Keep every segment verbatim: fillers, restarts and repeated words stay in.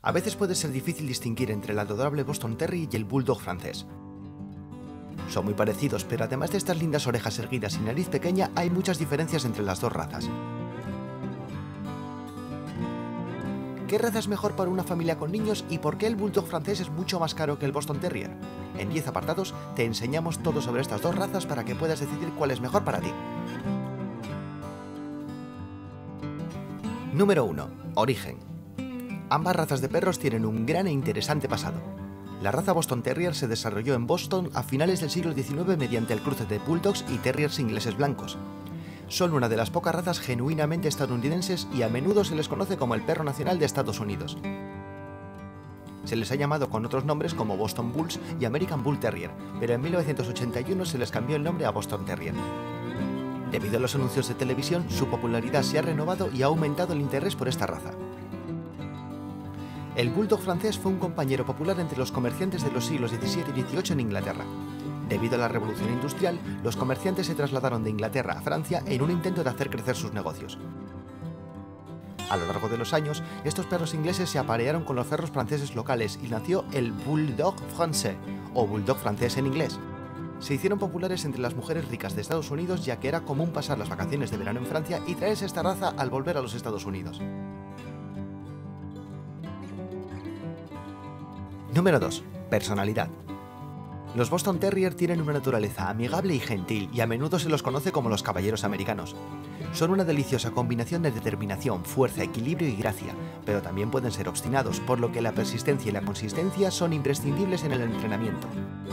A veces puede ser difícil distinguir entre el adorable Boston Terrier y el Bulldog francés. Son muy parecidos, pero además de estas lindas orejas erguidas y nariz pequeña, hay muchas diferencias entre las dos razas. ¿Qué raza es mejor para una familia con niños y por qué el Bulldog francés es mucho más caro que el Boston Terrier? En diez apartados te enseñamos todo sobre estas dos razas para que puedas decidir cuál es mejor para ti. Número uno. Origen. Ambas razas de perros tienen un gran e interesante pasado. La raza Boston Terrier se desarrolló en Boston a finales del siglo diecinueve mediante el cruce de Bulldogs y Terriers ingleses blancos. Son una de las pocas razas genuinamente estadounidenses y a menudo se les conoce como el perro nacional de Estados Unidos. Se les ha llamado con otros nombres como Boston Bulls y American Bull Terrier, pero en mil novecientos ochenta y uno se les cambió el nombre a Boston Terrier. Debido a los anuncios de televisión, su popularidad se ha renovado y ha aumentado el interés por esta raza. El Bulldog francés fue un compañero popular entre los comerciantes de los siglos diecisiete y dieciocho en Inglaterra. Debido a la revolución industrial, los comerciantes se trasladaron de Inglaterra a Francia en un intento de hacer crecer sus negocios. A lo largo de los años, estos perros ingleses se aparearon con los perros franceses locales y nació el Bulldog français, o Bulldog francés en inglés. Se hicieron populares entre las mujeres ricas de Estados Unidos ya que era común pasar las vacaciones de verano en Francia y traerse esta raza al volver a los Estados Unidos. Número dos. Personalidad. Los Boston Terrier tienen una naturaleza amigable y gentil y a menudo se los conoce como los caballeros americanos. Son una deliciosa combinación de determinación, fuerza, equilibrio y gracia, pero también pueden ser obstinados, por lo que la persistencia y la consistencia son imprescindibles en el entrenamiento.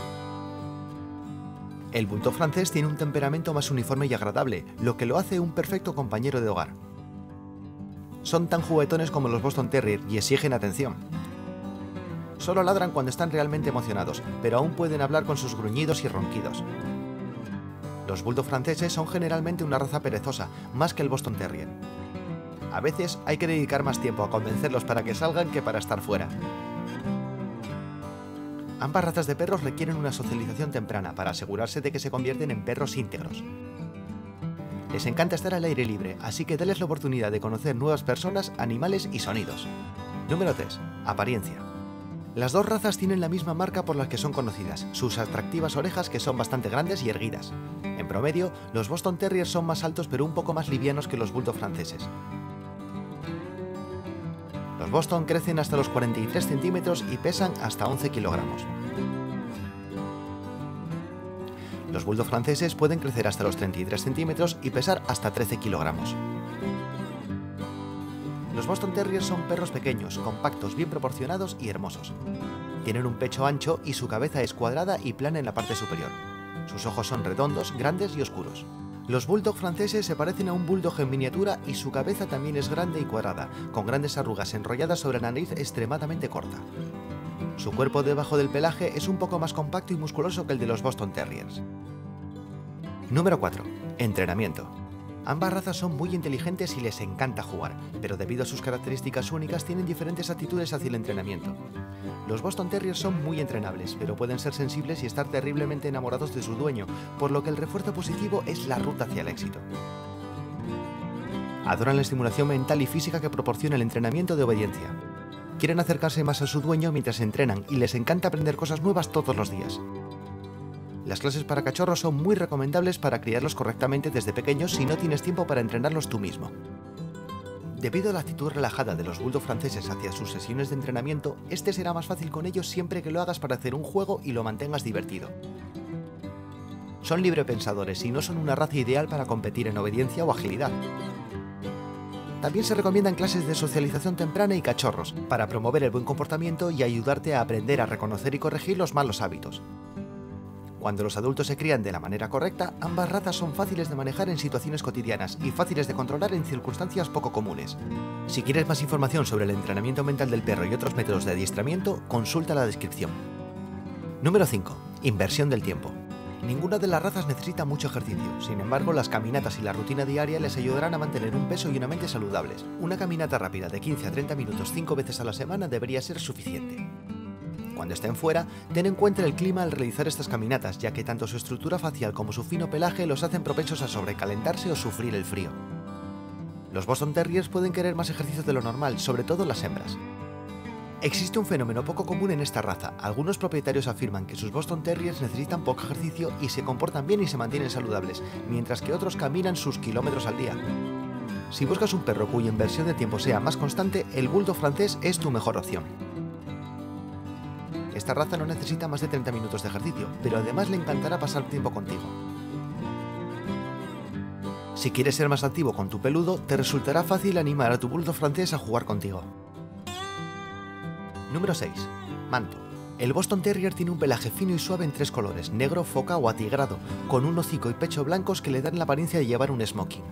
El Bulldog francés tiene un temperamento más uniforme y agradable, lo que lo hace un perfecto compañero de hogar. Son tan juguetones como los Boston Terrier y exigen atención. Solo ladran cuando están realmente emocionados, pero aún pueden hablar con sus gruñidos y ronquidos. Los Bulldog franceses son generalmente una raza perezosa, más que el Boston Terrier. A veces hay que dedicar más tiempo a convencerlos para que salgan que para estar fuera. Ambas razas de perros requieren una socialización temprana para asegurarse de que se convierten en perros íntegros. Les encanta estar al aire libre, así que dales la oportunidad de conocer nuevas personas, animales y sonidos. Número tres. Apariencia. Las dos razas tienen la misma marca por la que son conocidas, sus atractivas orejas que son bastante grandes y erguidas. En promedio, los Boston Terriers son más altos pero un poco más livianos que los Bulldog franceses. Los Boston crecen hasta los cuarenta y tres centímetros y pesan hasta once kilogramos. Los Bulldog franceses pueden crecer hasta los treinta y tres centímetros y pesar hasta trece kilogramos. Los Boston Terriers son perros pequeños, compactos, bien proporcionados y hermosos. Tienen un pecho ancho y su cabeza es cuadrada y plana en la parte superior. Sus ojos son redondos, grandes y oscuros. Los Bulldog franceses se parecen a un Bulldog en miniatura y su cabeza también es grande y cuadrada, con grandes arrugas enrolladas sobre la nariz extremadamente corta. Su cuerpo debajo del pelaje es un poco más compacto y musculoso que el de los Boston Terriers. Número cuatro. Entrenamiento. Ambas razas son muy inteligentes y les encanta jugar, pero debido a sus características únicas tienen diferentes actitudes hacia el entrenamiento. Los Boston Terriers son muy entrenables, pero pueden ser sensibles y estar terriblemente enamorados de su dueño, por lo que el refuerzo positivo es la ruta hacia el éxito. Adoran la estimulación mental y física que proporciona el entrenamiento de obediencia. Quieren acercarse más a su dueño mientras entrenan y les encanta aprender cosas nuevas todos los días. Las clases para cachorros son muy recomendables para criarlos correctamente desde pequeños si no tienes tiempo para entrenarlos tú mismo. Debido a la actitud relajada de los Bulldog franceses hacia sus sesiones de entrenamiento, este será más fácil con ellos siempre que lo hagas para hacer un juego y lo mantengas divertido. Son librepensadores y no son una raza ideal para competir en obediencia o agilidad. También se recomiendan clases de socialización temprana y cachorros, para promover el buen comportamiento y ayudarte a aprender a reconocer y corregir los malos hábitos. Cuando los adultos se crían de la manera correcta, ambas razas son fáciles de manejar en situaciones cotidianas y fáciles de controlar en circunstancias poco comunes. Si quieres más información sobre el entrenamiento mental del perro y otros métodos de adiestramiento, consulta la descripción. Número cinco. Inversión del tiempo. Ninguna de las razas necesita mucho ejercicio, sin embargo las caminatas y la rutina diaria les ayudarán a mantener un peso y una mente saludables. Una caminata rápida de quince a treinta minutos cinco veces a la semana debería ser suficiente. Cuando estén fuera, ten en cuenta el clima al realizar estas caminatas, ya que tanto su estructura facial como su fino pelaje los hacen propensos a sobrecalentarse o sufrir el frío. Los Boston Terriers pueden querer más ejercicio de lo normal, sobre todo las hembras. Existe un fenómeno poco común en esta raza. Algunos propietarios afirman que sus Boston Terriers necesitan poco ejercicio y se comportan bien y se mantienen saludables, mientras que otros caminan sus kilómetros al día. Si buscas un perro cuya inversión de tiempo sea más constante, el Bulldog francés es tu mejor opción. Esta raza no necesita más de treinta minutos de ejercicio, pero además le encantará pasar tiempo contigo. Si quieres ser más activo con tu peludo, te resultará fácil animar a tu Bulldog francés a jugar contigo. Número seis. Manto. El Boston Terrier tiene un pelaje fino y suave en tres colores, negro, foca o atigrado, con un hocico y pecho blancos que le dan la apariencia de llevar un smoking.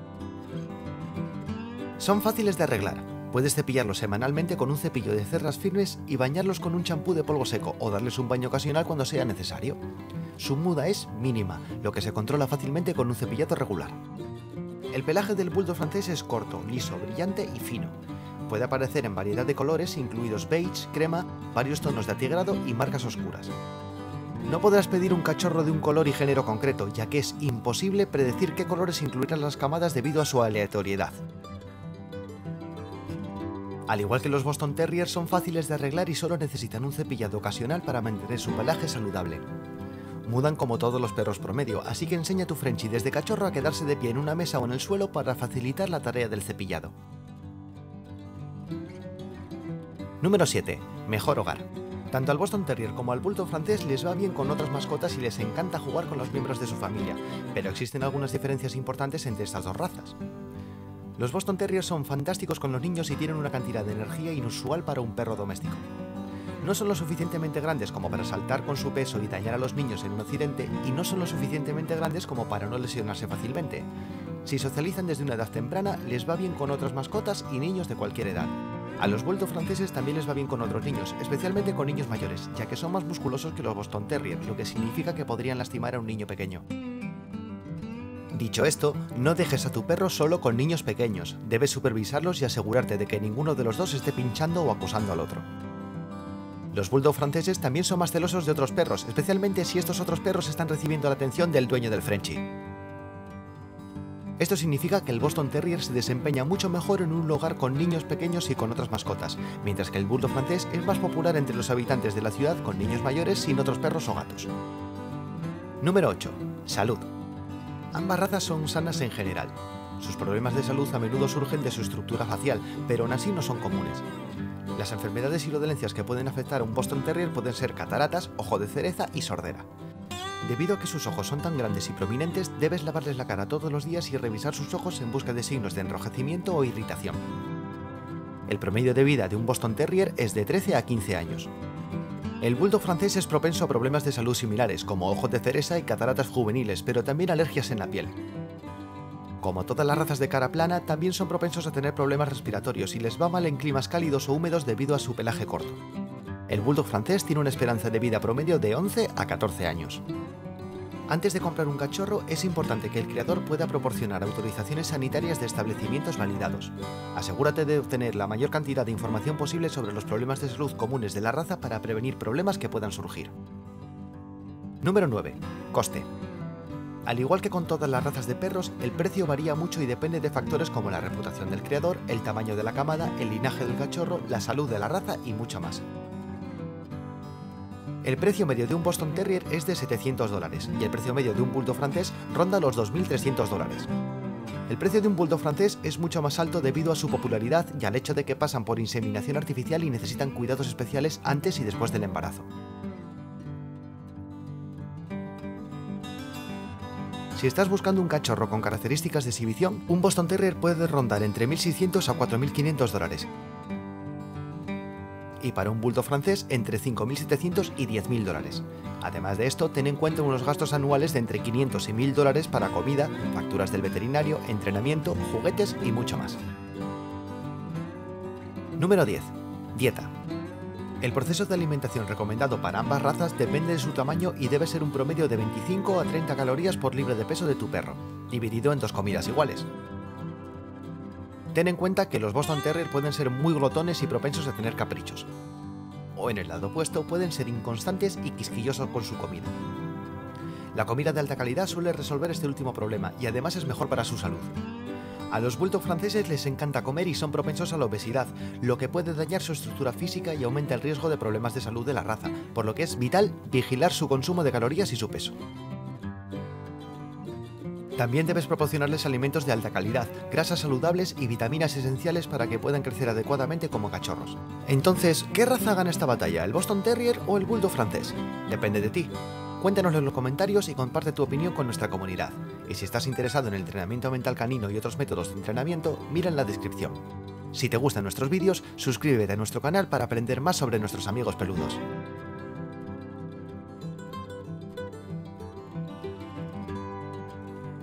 Son fáciles de arreglar. Puedes cepillarlos semanalmente con un cepillo de cerdas firmes y bañarlos con un champú de polvo seco o darles un baño ocasional cuando sea necesario. Su muda es mínima, lo que se controla fácilmente con un cepillado regular. El pelaje del Bulldog francés es corto, liso, brillante y fino. Puede aparecer en variedad de colores, incluidos beige, crema, varios tonos de atigrado y marcas oscuras. No podrás pedir un cachorro de un color y género concreto, ya que es imposible predecir qué colores incluirán las camadas debido a su aleatoriedad. Al igual que los Boston Terriers, son fáciles de arreglar y solo necesitan un cepillado ocasional para mantener su pelaje saludable. Mudan como todos los perros promedio, así que enseña a tu Frenchie desde cachorro a quedarse de pie en una mesa o en el suelo para facilitar la tarea del cepillado. Número siete. Mejor hogar. Tanto al Boston Terrier como al Bulldog francés les va bien con otras mascotas y les encanta jugar con los miembros de su familia, pero existen algunas diferencias importantes entre estas dos razas. Los Boston Terriers son fantásticos con los niños y tienen una cantidad de energía inusual para un perro doméstico. No son lo suficientemente grandes como para saltar con su peso y dañar a los niños en un accidente, y no son lo suficientemente grandes como para no lesionarse fácilmente. Si socializan desde una edad temprana, les va bien con otras mascotas y niños de cualquier edad. A los Bulldog franceses también les va bien con otros niños, especialmente con niños mayores, ya que son más musculosos que los Boston Terrier, lo que significa que podrían lastimar a un niño pequeño. Dicho esto, no dejes a tu perro solo con niños pequeños, debes supervisarlos y asegurarte de que ninguno de los dos esté pinchando o acosando al otro. Los Bulldog franceses también son más celosos de otros perros, especialmente si estos otros perros están recibiendo la atención del dueño del Frenchie. Esto significa que el Boston Terrier se desempeña mucho mejor en un hogar con niños pequeños y con otras mascotas, mientras que el Bulldog francés es más popular entre los habitantes de la ciudad con niños mayores sin otros perros o gatos. Número ocho. Salud. Ambas razas son sanas en general. Sus problemas de salud a menudo surgen de su estructura facial, pero aún así no son comunes. Las enfermedades y dolencias que pueden afectar a un Boston Terrier pueden ser cataratas, ojo de cereza y sordera. Debido a que sus ojos son tan grandes y prominentes, debes lavarles la cara todos los días y revisar sus ojos en busca de signos de enrojecimiento o irritación. El promedio de vida de un Boston Terrier es de trece a quince años. El Bulldog francés es propenso a problemas de salud similares, como ojos de cereza y cataratas juveniles, pero también alergias en la piel. Como todas las razas de cara plana, también son propensos a tener problemas respiratorios y les va mal en climas cálidos o húmedos debido a su pelaje corto. El Bulldog francés tiene una esperanza de vida promedio de once a catorce años. Antes de comprar un cachorro, es importante que el criador pueda proporcionar autorizaciones sanitarias de establecimientos validados. Asegúrate de obtener la mayor cantidad de información posible sobre los problemas de salud comunes de la raza para prevenir problemas que puedan surgir. Número nueve. Coste. Al igual que con todas las razas de perros, el precio varía mucho y depende de factores como la reputación del criador, el tamaño de la camada, el linaje del cachorro, la salud de la raza y mucho más. El precio medio de un Boston Terrier es de setecientos dólares y el precio medio de un Bulldog francés ronda los dos mil trescientos dólares. El precio de un Bulldog francés es mucho más alto debido a su popularidad y al hecho de que pasan por inseminación artificial y necesitan cuidados especiales antes y después del embarazo. Si estás buscando un cachorro con características de exhibición, un Boston Terrier puede rondar entre mil seiscientos a cuatro mil quinientos dólares. Y para un Bulldog francés entre cinco mil setecientos y diez mil dólares. Además de esto, ten en cuenta unos gastos anuales de entre quinientos y mil dólares para comida, facturas del veterinario, entrenamiento, juguetes y mucho más. Número diez. Dieta. El proceso de alimentación recomendado para ambas razas depende de su tamaño y debe ser un promedio de veinticinco a treinta calorías por libra de peso de tu perro, dividido en dos comidas iguales. Ten en cuenta que los Boston Terrier pueden ser muy glotones y propensos a tener caprichos. O en el lado opuesto, pueden ser inconstantes y quisquillosos con su comida. La comida de alta calidad suele resolver este último problema y además es mejor para su salud. A los bulldog franceses les encanta comer y son propensos a la obesidad, lo que puede dañar su estructura física y aumenta el riesgo de problemas de salud de la raza, por lo que es vital vigilar su consumo de calorías y su peso. También debes proporcionarles alimentos de alta calidad, grasas saludables y vitaminas esenciales para que puedan crecer adecuadamente como cachorros. Entonces, ¿qué raza gana esta batalla, el Boston Terrier o el bulldog francés? Depende de ti. Cuéntanoslo en los comentarios y comparte tu opinión con nuestra comunidad. Y si estás interesado en el entrenamiento mental canino y otros métodos de entrenamiento, mira en la descripción. Si te gustan nuestros vídeos, suscríbete a nuestro canal para aprender más sobre nuestros amigos peludos.